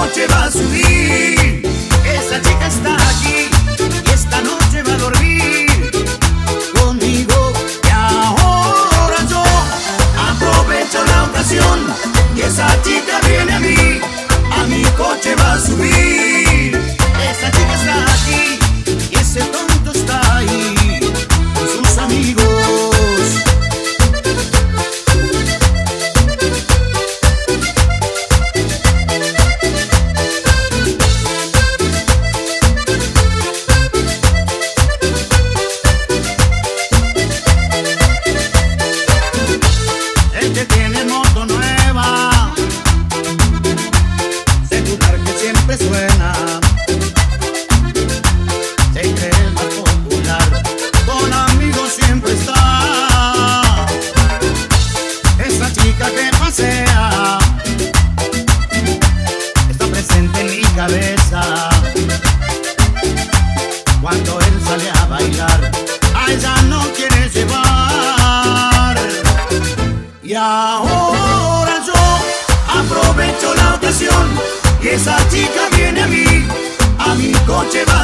coche va a subir. Esa chica está aquí y esta noche va a dormir conmigo. Y ahora yo aprovecho la ocasión y esa chica viene a mi coche va a subir. Esa chica está aquí y ese tonto está ahí con sus amigos. El que tiene moto nueva, celular que siempre suena, se cree el más popular, con amigos siempre está. Esa chica que pasea está presente en mi cabeza. Cuando él sale a bailar, a ella no quiere llevar. Y ahora yo aprovecho la ocasión y esa chica viene a mi coche va